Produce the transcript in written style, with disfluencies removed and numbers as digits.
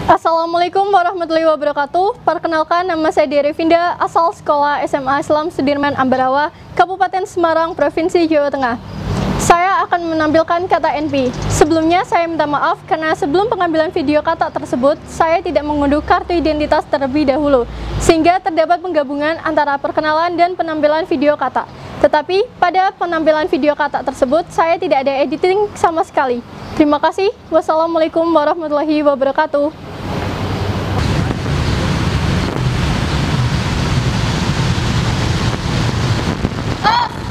Assalamualaikum warahmatullahi wabarakatuh. Perkenalkan, nama saya Derevinda, asal sekolah SMA Islam Sudirman Ambarawa, Kabupaten Semarang, Provinsi Jawa Tengah. Saya akan menampilkan kata NP. Sebelumnya saya minta maaf karena sebelum pengambilan video kata tersebut, saya tidak mengunduh kartu identitas terlebih dahulu, sehingga terdapat penggabungan antara perkenalan dan penampilan video kata. Tetapi pada penampilan video kata tersebut, saya tidak ada editing sama sekali. Terima kasih. Wassalamualaikum warahmatullahi wabarakatuh. Oh!